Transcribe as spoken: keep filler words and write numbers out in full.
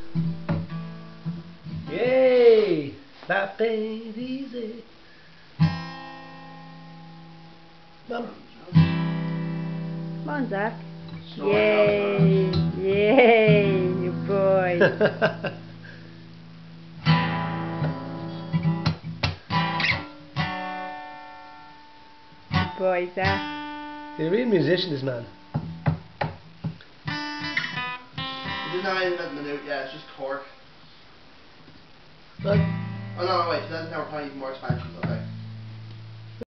Yay! That ain't easy. Mum. Come on, Zach. Snowing Yay! Yay, you boy. Good boy, Zach. He's a real musician, this man. There's not even a minute, yeah, it's just cork. What? Oh no, no, wait, so that's now we're playing even more expansions, okay.